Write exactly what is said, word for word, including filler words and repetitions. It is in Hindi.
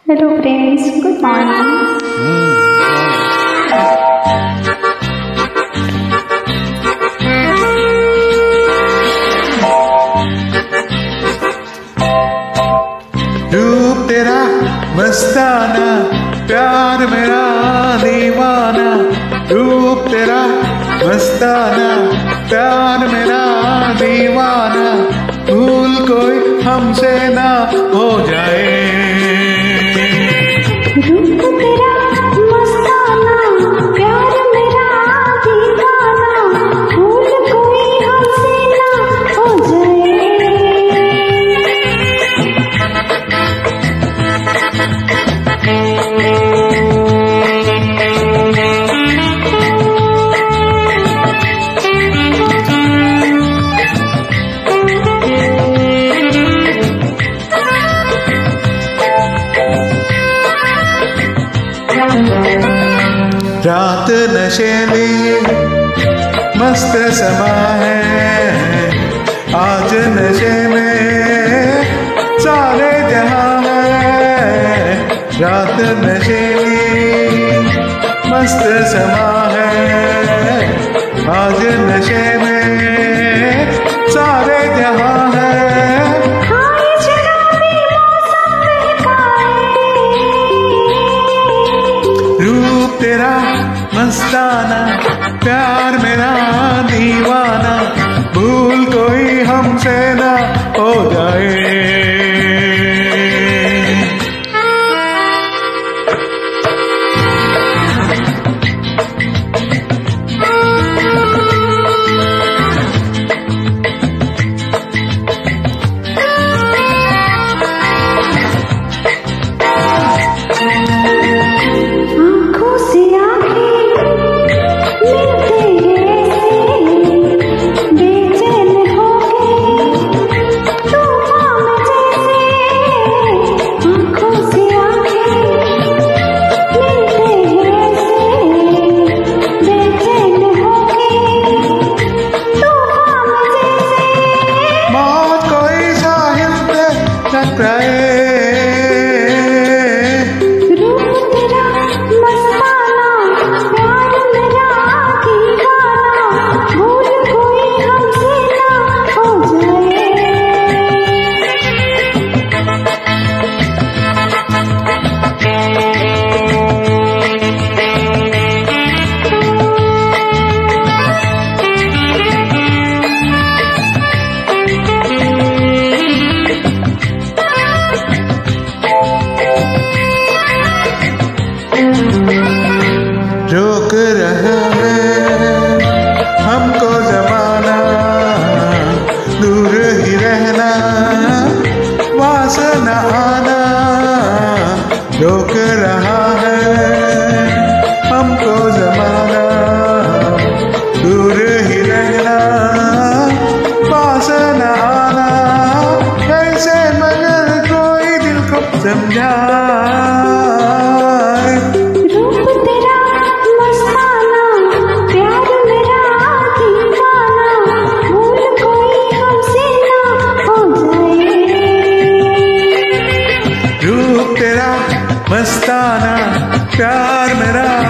Hello friends, good morning. रूप तेरा मस्ताना, प्यार मेरा दीवाना। रूप तेरा मस्ताना, प्यार मेरा दीवाना। भूल कोई हमसे ना हो जाए। रूप तेरा मस्ताना, प्यार मेरा दीवाना। भूल कोई हमसे ना हो जाए। रात नशेली मस्त समा है, आज नशे में सारे जहां है। रात नशेली मस्त समा है, आज नशे में सारे जहां है। रूप तेरा मस्ताना, प्यार मेरा दीवाना। भूल कोई हमसे ना हो जाए। रोक रहा है हमको जमाना, दूर ही रहना, वास न आना। रोक रहा है हमको जमाना, दूर ही रहना, वास न आना। कैसे मगर कोई दिल को समझाए। रूप तेरा मस्ताना, प्यार मेरा